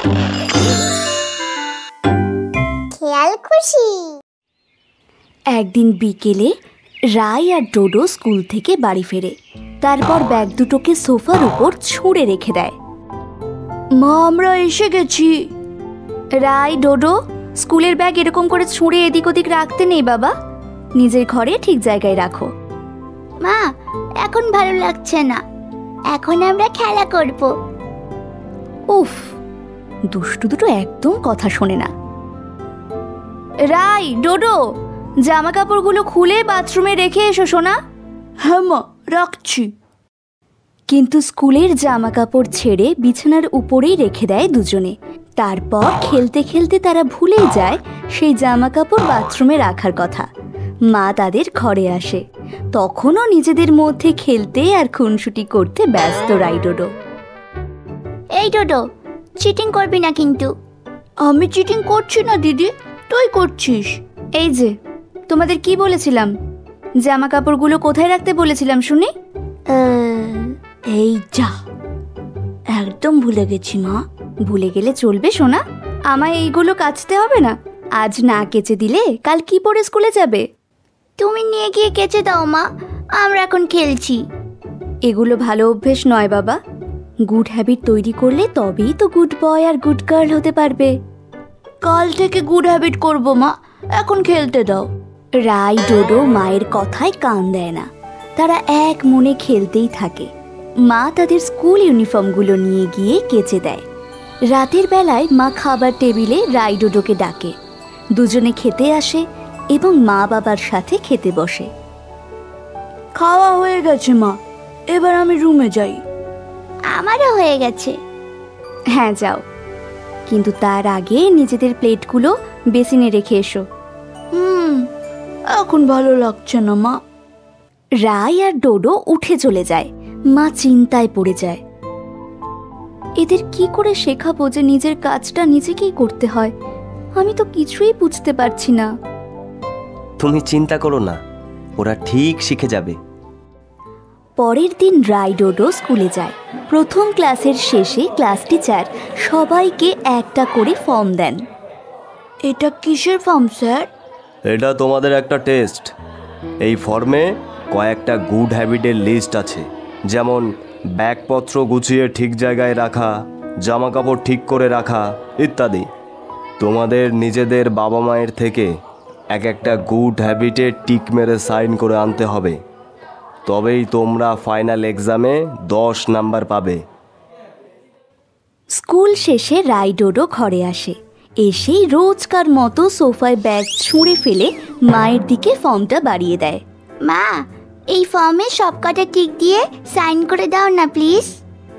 খেয়াল খুশি। একদিন বিকেলে রাই আর ডোডো স্কুল থেকে বাড়ি ফেরে। তারপর ব্যাগ দুটোকে সোফার উপর ছুঁড়ে রেখে দেয়। মা, আমরা এসে গেছি। রাই, ডোডো, স্কুলের ব্যাগ এরকম করে ছুঁড়ে এদিক ওদিক রাখতে নেই বাবা, নিজের ঘরে ঠিক জায়গায় রাখো। মা, এখন ভালো লাগছে না, এখন আমরা খেলা করব। উফ, দুষ্টু দুটো একদম কথা শোনে না। রাই, ডোডো, জামা কাপড়গুলো খুলে বাথরুমে রেখে এসো সোনা। হ্যাঁ মা, রাখছি। কিন্তু স্কুলের জামা কাপড় ছেড়ে বিছানার উপরেই রেখে দেয় দুজনে। তারপর খেলতে খেলতে তারা ভুলেই যায় সেই জামা কাপড় বাথরুমে রাখার কথা। মা তাদের ঘরে আসে, তখনও নিজেদের মধ্যে খেলতে আর খুনসুটি করতে ব্যস্ত রাই ডোডো। এই ডোডো, চিটিং করবি না কিন্তু। আমি চিটিং করছি না দিদি, তুই করছিস। এই যে, তোমাদের কি বলেছিলাম? জামা কাপড়গুলো কোথায় রাখতে বলেছিলাম শুনি? এই যা, একদম ভুলে গেছি মা। ভুলে গেলে চলবে সোনা, আমায় এইগুলো কাচতে হবে না। আজ না কেচে দিলে কাল কি পরে স্কুলে যাবে? তুমি নিয়ে গিয়ে কেচে দাও মা, আমরা এখন খেলছি। এগুলো ভালো অভ্যেস নয় বাবা। গুড হ্যাবিট তৈরি করলে তবেই তো গুড বয় আর গুড গার্ল হতে পারবে। কাল থেকে গুড হ্যাবিট করবো মা, এখন খেলতে দাও। রাই ডোডো মায়ের কথায় কান দেয় না, তারা এক মনে খেলতেই থাকে। মা তাদের স্কুল ইউনিফর্মগুলো নিয়ে গিয়ে কেচে দেয়। রাতের বেলায় মা খাবার টেবিলে রাই ডোডোকে ডাকে। দুজনে খেতে আসে এবং মা বাবার সাথে খেতে বসে। খাওয়া হয়ে গেছে মা, এবার আমি রুমে যাই। আমারও হয়ে গেছে। হ্যাঁ যাও, কিন্তু তার আগে নিজেদের প্লেটগুলো বেসিনে রেখে এসো। এখন ভালো লাগছে না মা। রাই আর ডোডো উঠে চলে যায়। মা চিন্তায় পড়ে যায়। এদের কি করে শেখাবো যে নিজের কাজটা নিজেকেই করতে হয়? আমি তো কিছুই বুঝতে পারছি না। তুমি চিন্তা করো না, ওরা ঠিক শিখে যাবে। পরের দিন রাই ডোডো স্কুলে যায়। প্রথম ক্লাসের শেষে ক্লাস টিচার সবাইকে একটা করে ফর্ম দেন। এটা কিসের ফর্ম স্যার? এটা তোমাদের একটা টেস্ট। এই ফর্মে কয়েকটা গুড হ্যাবিটের লিস্ট আছে, যেমন ব্যাগপত্র গুছিয়ে ঠিক জায়গায় রাখা, জামা কাপড় ঠিক করে রাখা ইত্যাদি। তোমাদের নিজেদের বাবা মায়ের থেকে এক একটা গুড হ্যাবিটে টিক মেরে সাইন করে আনতে হবে, তবেই তোমরা ফাইনাল এক্সামে 10 নাম্বার পাবে। স্কুল শেষে রাই ডোডো ঘরে আসে। এসেই রোজকার মতো সোফায় ব্যাগ ছুঁড়ে ফেলে মায়ের দিকে ফর্মটা বাড়িয়ে দেয়। মা, এই ফর্মে সব কটা টিক দিয়ে সাইন করে দাও না প্লিজ।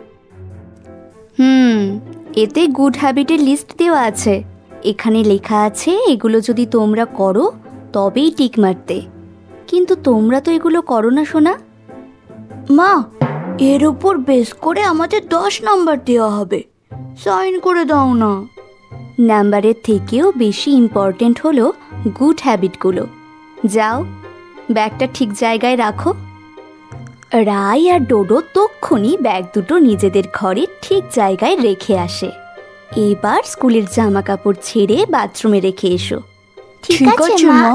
এতে গুড হ্যাবিটের লিস্ট দেওয়া আছে। এখানে লেখা আছে এগুলো যদি তোমরা করো তবেই টিক মারতে, কিন্তু তোমরা তো এগুলো করো না সোনা। মা, এর উপর বেস করে আমাদের 10 নাম্বার দেওয়া হবে, সাইন করে দাও না। নাম্বারের থেকেও বেশি ইম্পর্টেন্ট হলো গুড হ্যাবিটগুলো। যাও, ব্যাগটা ঠিক জায়গায় রাখো। রাই আর ডোডো তক্ষুনি ব্যাগ দুটো নিজেদের ঘরে ঠিক জায়গায় রেখে আসে। এবার স্কুলের জামা কাপড় ছেড়ে বাথরুমে রেখে এসো। ঠিক আছে মা।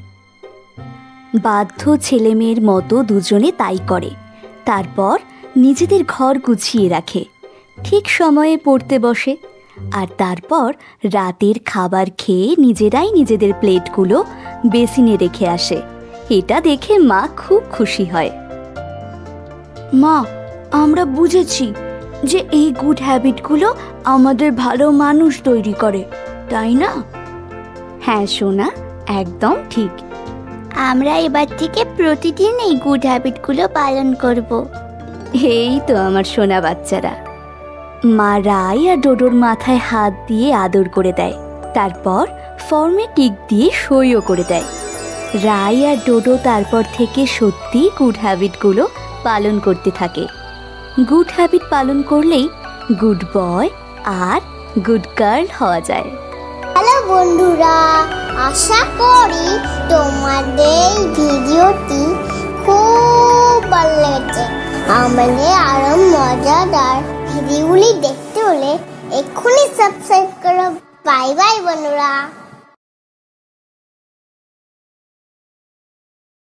বাধ্য ছেলে মেয়ের মতো দুজনে তাই করে। তারপর নিজেদের ঘর গুছিয়ে রাখে, ঠিক সময়ে পড়তে বসে, আর তারপর রাতের খাবার খেয়ে নিজেরাই নিজেদের প্লেটগুলো বেসিনে রেখে আসে। এটা দেখে মা খুব খুশি হয়। মা, আমরা বুঝেছি যে এই গুড হ্যাবিটগুলো আমাদের ভালো মানুষ তৈরি করে, তাই না? হ্যাঁ সোনা, একদম ঠিক। আমরা এবার থেকে প্রতিদিন এই গুড হ্যাবিটগুলো পালন করব। এই তো আমার সোনা বাচ্চারা। মা রাই আর ডোডোর মাথায় হাত দিয়ে আদর করে দেয়, তারপর ফর্মে টিক দিয়ে সইও করে দেয়। রাই আর ডোডো তারপর থেকে সত্যি গুড হ্যাবিটগুলো পালন করতে থাকে। গুড হ্যাবিট পালন করলেই গুড বয় আর গুড গার্ল হওয়া যায়। হ্যালো বন্ধুরা, আশা করি তোমাদের ভিডিওটি খুব ভালো লেগেছে। আমাদের আরো মজাদার ভিডিওগুলি দেখতে হলে এক্ষুনি সাবস্ক্রাইব করো। বাই বাই বন্ধুরা।